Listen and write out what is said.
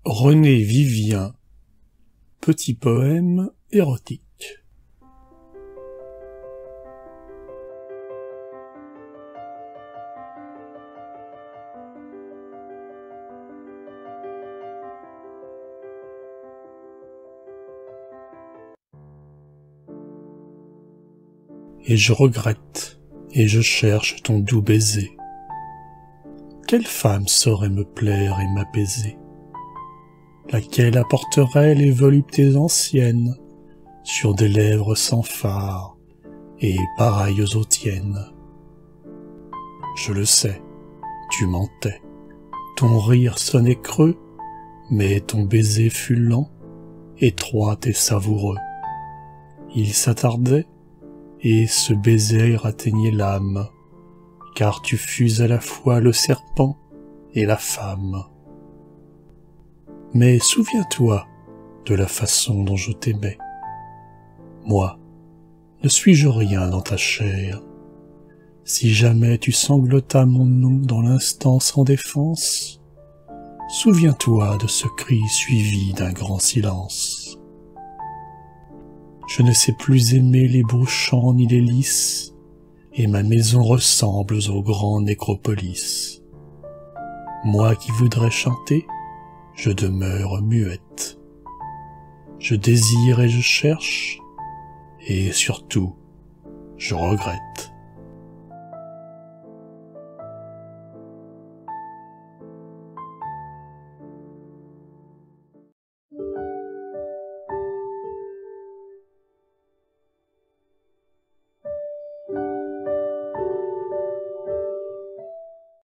René Vivien, petit poème érotique. Et je regrette, et je cherche ton doux baiser. Quelle femme saurait me plaire et m'apaiser? Laquelle apporterait les voluptés anciennes sur des lèvres sans fard et pareilles aux tiennes? Je le sais, tu mentais, ton rire sonnait creux, mais ton baiser fut lent, étroit et savoureux. Il s'attardait, et ce baiser atteignait l'âme, car tu fus à la fois le serpent et la femme. Mais souviens-toi de la façon dont je t'aimais. Moi, ne suis-je rien dans ta chair? Si jamais tu sanglotas mon nom dans l'instant sans défense, souviens-toi de ce cri suivi d'un grand silence. Je ne sais plus aimer les beaux champs ni les lys, et ma maison ressemble aux grands nécropolis. Moi qui voudrais chanter, je demeure muette. Je désire et je cherche, et surtout, je regrette.